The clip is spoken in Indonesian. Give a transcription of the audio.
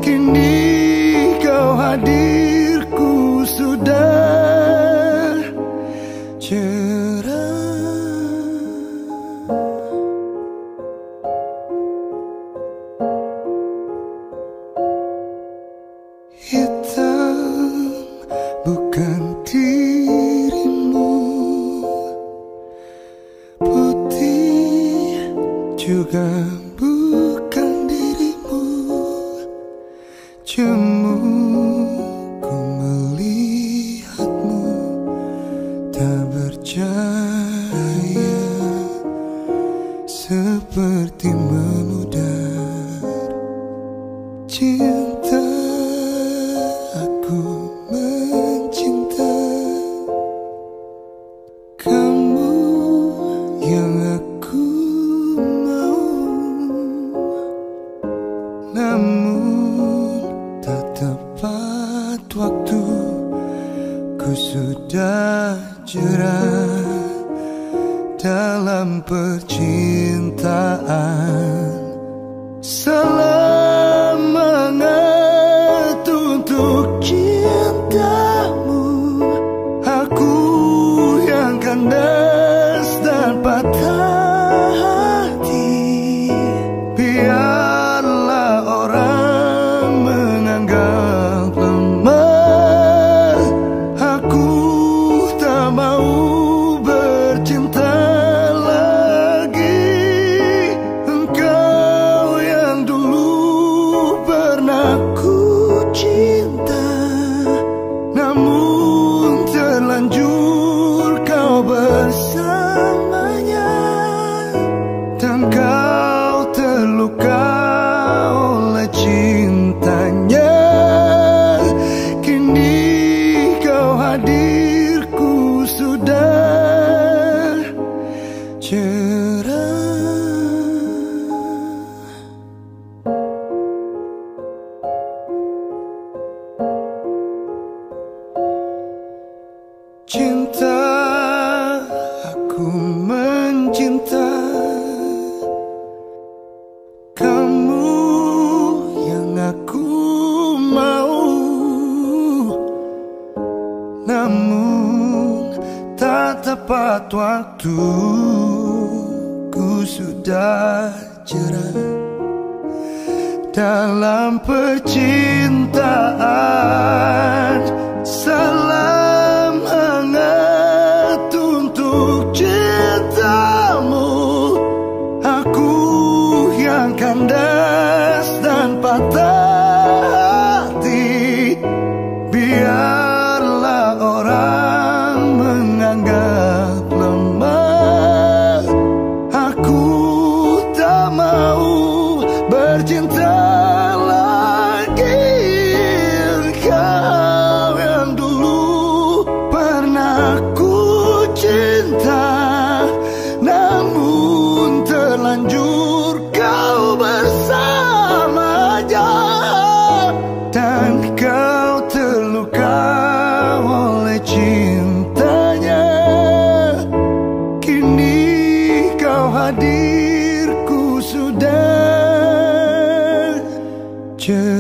Kini kau hadirku sudah cerah. Hitam bukan dirimu, putih juga bukan dirimu. Cuma ku melihatmu tak bercahaya, seperti memudar. Cinta, aku mencinta kamu yang aku mau. Namun tak tepat waktu, ku sudah jerah dalam percintaan. Semangat untuk cintamu, aku yang kandas dan patah hati. Biarlah orang menganggap lemah, aku tak mau bercinta lagi. Engkau yang dulu pernah ku cinta, namun terlanjur kau bersamanya, dan kau terluka oleh cintanya. Kini kau hadirku sudah cerah. Cinta, aku mencinta kamu yang aku mau. Namun tak tepat waktu, ku sudah jerah dalam percintaan. Salam hangat untuk cintamu, aku yang kandas dan patah hati. Biarlah orang menganggap lemah, aku tak mau bercinta lagi. Engkau yang dulu pernah ku cinta, namun terlanjur kau bersamanya, dan kau terluka oleh cintanya. Kini kau hadirku sudah cerah.